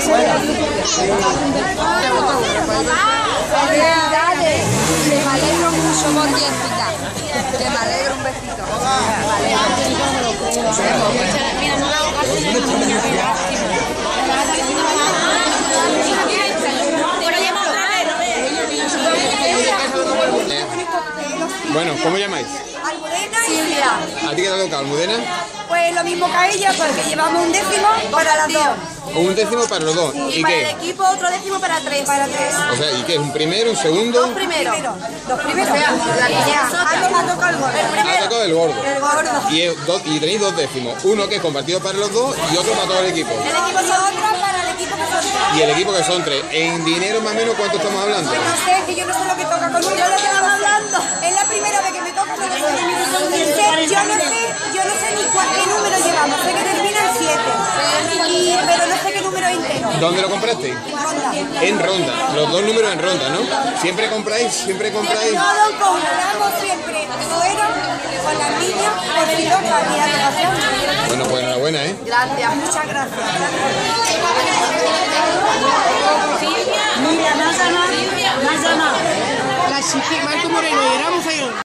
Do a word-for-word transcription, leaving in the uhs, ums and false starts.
Felicidades. Me alegro mucho por ti, chica. Que me alegro un besito. Mira, no hago caso de la Bueno, ¿cómo llamáis? Almudena y Silvia. ¿A ti qué te ha tocado, Almudena? Pues lo mismo que a ella, porque llevamos un décimo para las dos. Un décimo para los dos. Y, ¿Y para qué? el equipo otro décimo para tres. Para tres. O sea, ¿y qué? ¿Un primero, un segundo? Dos primeros. Dos primeros. O sea, la que ya ha tocado el gordo. El Ha primero. tocado el gordo. El gordo. Y, es dos- y tenéis dos décimos. Uno que es compartido para los dos y otro para todo el equipo. El equipo son otras para el equipo que son tres. Y el equipo que son tres. En dinero más o menos, ¿cuánto estamos hablando? Pues no sé, que yo no sé lo que toca con uno. Yo lo que estamos hablando. Es la primera vez que me toca. No sé, yo no sé, yo no sé ni cuál, qué número llevamos. Sé que termina en siete. Y, pero no sé qué número es entero. ¿Dónde lo compraste? Ronda. En Ronda. Los dos números en Ronda, ¿no? ¿Siempre compráis? ¿Siempre compráis? Todo compramos siempre fuera con las niñas por si toca y a la Bueno, pues enhorabuena, ¿eh? Gracias, muchas gracias. Silvia, mira, más o menos, más o menos. La chiquita.